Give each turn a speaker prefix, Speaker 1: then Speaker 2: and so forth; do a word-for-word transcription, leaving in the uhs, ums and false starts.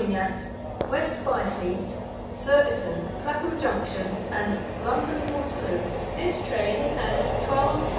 Speaker 1: calling at West Byfleet, Surbiton, Clapham Junction and London Waterloo. This train has twelve